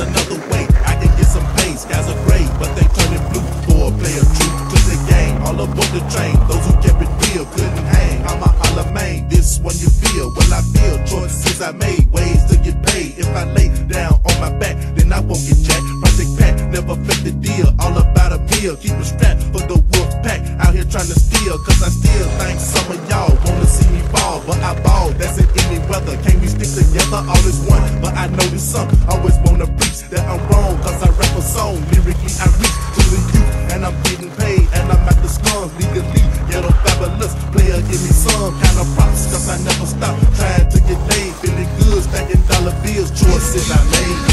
another way I can get some pay. Skies are gray, but they turning blue for a player true to the game. All aboard the train, those who kept it real couldn't hang. I'm a holla main, this one you feel. Well, I feel choices I made, ways to get paid. If I lay down on my back, then I won't get jacked. Project Pat never fit the deal, all about a meal. Keep a strap for the wolf pack, out here trying to steal. Cause I still think some of y'all wanna see me ball, but I ball, that's in any weather. Can't we stick together, all is one? But I know this some always wanna preach that I'm wrong, cause I rap a song, lyrically I reach to the youth. And I'm getting paid, and I'm at the slums legally. Ghetto fabulous, player give me some kind of props, cause I never stop trying to get paid. Feeling good, stacking dollar bills, choices I made.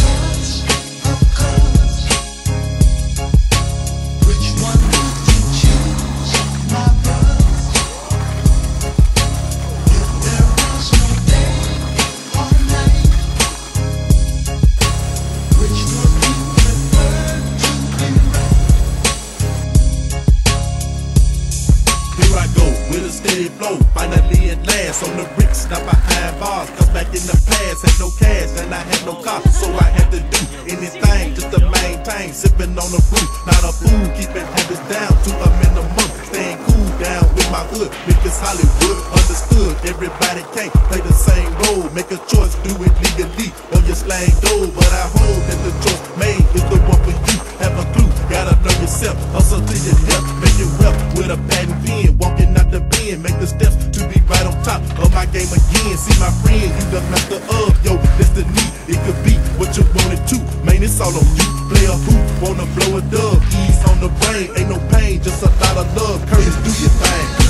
Steady flow, finally at last on the bricks, not behind bars. Cause back in the past, had no cash and I had no car, so I had to do anything just to maintain. Sipping on the fruit, not a fool, keeping habits down to a minimum. Staying cool down with my hood, because Hollywood understood. Everybody can't play the same role. Make a choice, do it legally or you're slang dough. But I hold that the choice made is the one for you. Have a clue, gotta know yourself. Hustle to your death, make it wealth with a patent pen. Walking out the pen, make the steps to be right on top of my game again. See my friend, you the master of your destiny. It could be what you wanted to, man, it's all on you. Play a hoop, wanna blow a dub, ease on the brain. Ain't no pain, just a lot of love. Curtis, do your thing.